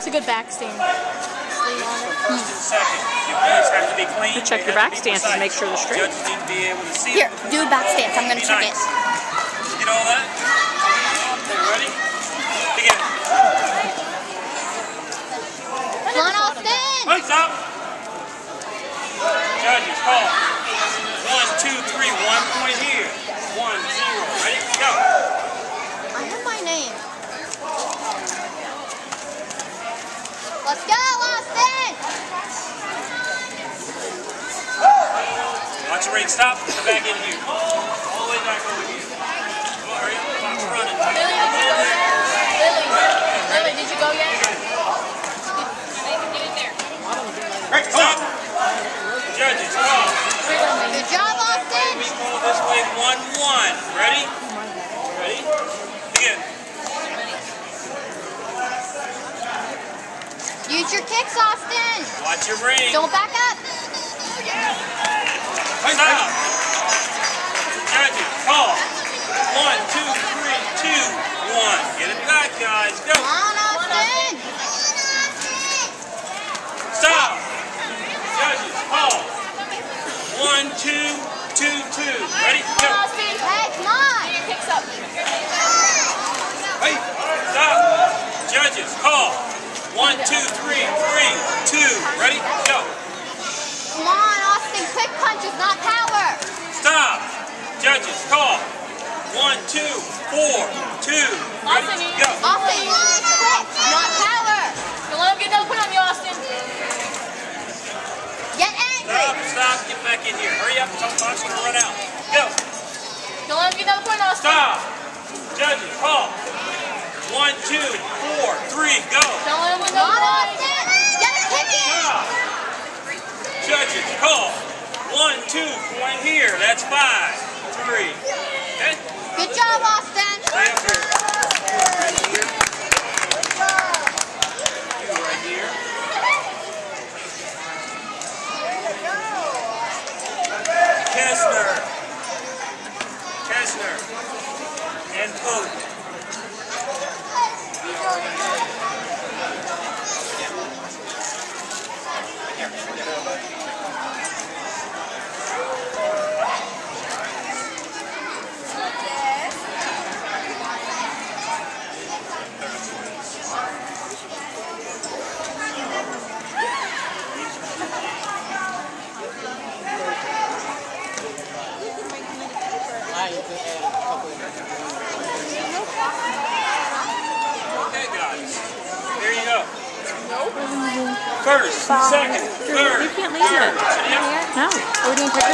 It's a good back stand. First and second, your points have to be clean. You check your back stances and make sure they're straight. Judges need to be able to see Here, them. do a back stance. I'm going to check it. Did you get all that? Okay, ready? Begin. Come on, Austin! Lights up! Judges, call. 1, 2, 3, 1 point here. 1, 0. Ready? Go. I have my name. Let's go, Austin! Watch your rate stop. Come back in here. All the way back over here. Come on, hurry up. Clock's running. Lily, did you go yet? Stop. Judges, call. Good job, Austin! We call this way 1-1. Ready? Ready? Begin. Use your kicks, Austin! Watch your ring. Don't back up! Stop. Judges, call. 1, 2, 3, 2, 1. Get it back, guys. Go. Come on, Austin! Stop. Judges, call. 1, 2, 2, 2. Ready? Go. Hey, come on! Kicks up. Stop. Judges, call. 1, 2, 3, 3, 2. Ready? Go. Come on, Austin! Quick punches, not power! Stop. Judges, call. 1, 2, 4, 2. Ready? Go. Austin, quick, not power! Don't let him get another point on you, Austin. Get angry! Stop. Get back in here. Hurry up. Some box will run out. Go. Don't let him get another point, Austin. Stop. Judges, call. 1, 2, 4, 3. Go. Don't let him get Come on, another point. Austin! Get a kick in! Stop. Judges, call. 1, 2, point here. That's 5, 3. Okay? Good job, Austin! Stay up here. Right here. You right here. Kessner. And Pope. Okay, guys. There you go. First, second, third. You can't leave it. No. We're doing